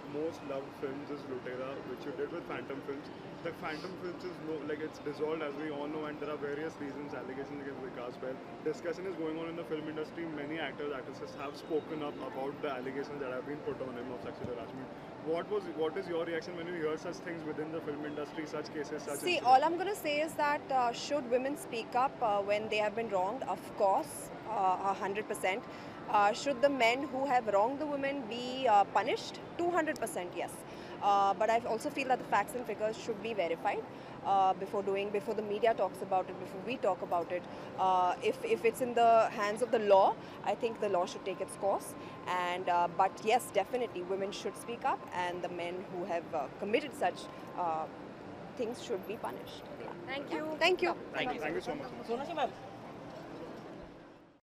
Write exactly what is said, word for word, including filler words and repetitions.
most loved films is Lutera, which you did with Phantom Films. The Phantom Films is no, like it's dissolved as we all know, and there are various reasons, allegations against Vikas Bahl. Discussion is going on in the film industry. Many actors, actresses have spoken up about the allegations that have been put on him of sexual harassment. What was, what is your reaction when you hear such things within the film industry, such cases, such See, incidents? all I'm going to say is that uh, should women speak up uh, when they have been wronged? Of course, uh, one hundred percent. Uh, should the men who have wronged the women be uh, punished? two hundred percent yes. Uh, but I also feel that the facts and figures should be verified uh, before doing, before the media talks about it, before we talk about it. Uh, if, if it's in the hands of the law, I think the law should take its course. And uh, but yes, definitely women should speak up, and the men who have uh, committed such uh, things should be punished. Thank you. Thank you. Thank you, thank you so much. Sonakshi ma'am.